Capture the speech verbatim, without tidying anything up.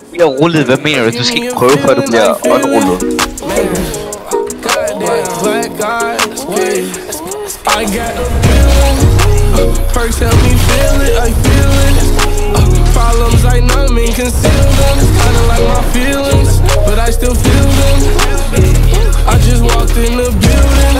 bliver rullet, hvad mener du? Du skal ikke prøve, før du bliver unrullet. I got a feeling, perks help me feel it, I feel it. Problems I numb and conceal them, kinda like my feelings, but I still feel them. I just walked in the building.